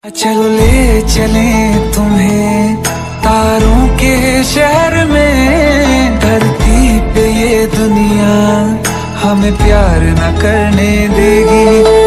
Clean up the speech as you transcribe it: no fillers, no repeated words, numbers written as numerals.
चलो ले चले तुम्हें तारों के शहर में, धरती पे ये दुनिया हमें प्यार न करने देगी।